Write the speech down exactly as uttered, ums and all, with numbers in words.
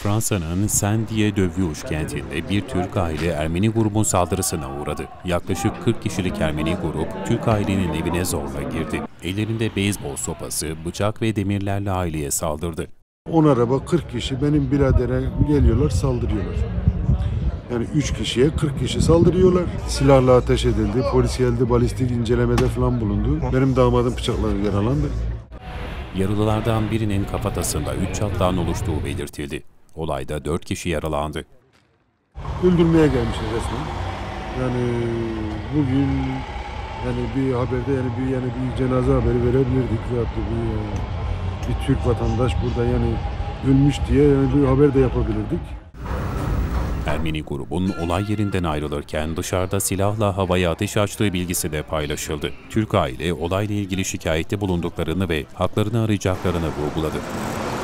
Fransa'nın Saint-Dié-de-Vosges kentinde bir Türk aile Ermeni grubun saldırısına uğradı. Yaklaşık kırk kişilik Ermeni grup Türk ailenin evine zorla girdi. Ellerinde beyzbol sopası, bıçak ve demirlerle aileye saldırdı. on araba kırk kişi benim biradere geliyorlar, saldırıyorlar. Yani üç kişiye kırk kişi saldırıyorlar. Silahla ateş edildi, polis geldi, balistik incelemede falan bulundu. Benim damadım bıçakla yaralandı. Yaralılardan birinin kafatasında üç çatlağın oluştuğu belirtildi. Olayda dört kişi yaralandı. Öldürmeye gelmişler resmen. Yani bugün yani bir haberde yani bir yani bir cenaze haberi verebilirdik veyahut da bir, bir Türk vatandaş burada yani ölmüş diye yani bir haber de yapabilirdik. Ermeni grubun olay yerinden ayrılırken dışarıda silahla havaya ateş açtığı bilgisi de paylaşıldı. Türk aile olayla ilgili şikayette bulunduklarını ve haklarını arayacaklarını vurguladı.